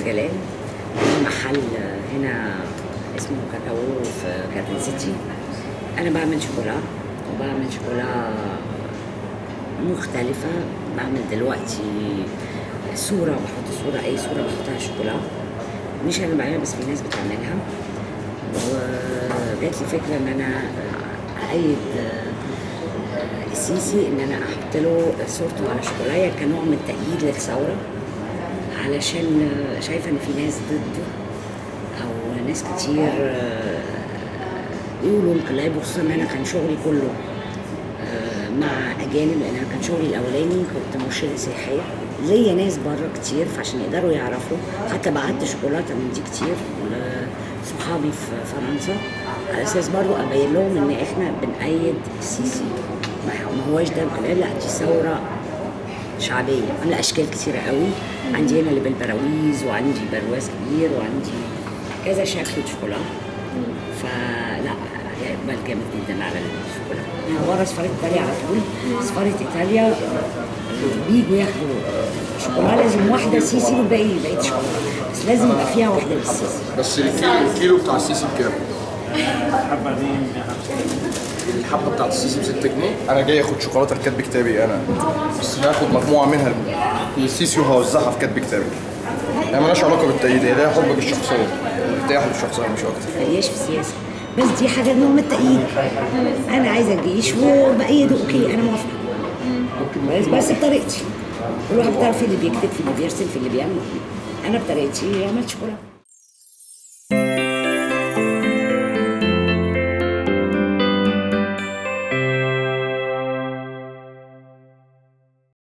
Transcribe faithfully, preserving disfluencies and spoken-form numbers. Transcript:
جلال، محل هنا اسمه كاكاو في جاردن سيتي. انا بعمل شوكولا وبعمل شوكولا مختلفة. بعمل دلوقتي صورة، بحط صورة، أي صورة بحطها شوكولا، مش أنا بعملها بس في ناس بتعملها. وجات لي فكرة إن أنا أأيد السيسي، إن أنا أحط له صورته على شوكولاية كنوع من التأييد للثورة، علشان شايفة إن في ناس ضده أو ناس كتير يقولوا انقلاب، وخصوصا إن أنا كان شغلي كله مع اجانب، لان انا كان شغلي الاولاني كنت مرشده سياحيه، ليا ناس بره كتير، فعشان يقدروا يعرفوا حتى بعت شوكولاته من دي كتير لصحابي في فرنسا، على اساس برضو ابين لهم ان احنا بنأيد السيسي، ما هواش ده انقلاب، لا دي ثوره شعبيه. عندي اشكال كتيره قوي، عندي هنا اللي بالبراويز، وعندي برواز كبير، وعندي كذا شكل شوكولاته، فلا اقبال جامد جدا على الشوكولاته. ورا سفاره ايطاليا على طول، سفاره ايطاليا بيجوا ياخدوا شوكولاته، لازم واحده سيسي والباقي بقيه شوكولاته، بس لازم يبقى فيها واحده للسيسي. بس الكيلو الكيلو بتاع السيسي بكام؟ الحبه دي الحبه بتاعت السيسي ب ستة جنيه. انا جاي اخد شوكولاته لكاتب كتابي انا، بس هاخد مجموعه منها للسيسي وهوزعها في كاتب كتابي. هي مالهاش علاقه بالتأييد، هي ليها حب بالشخصيه، ارتياح للشخصيه مش اكتر. ماليش في السياسه، بس دي حاجه نوع من التأييد. انا عايزه الجيش وبأيده، اوكي انا موافقه، بس بس بطريقتي. كل واحد بيعرف، في اللي بيكتب، في اللي بيرسم، في اللي بيعمل. انا بطريقتي عملت شوكولاته.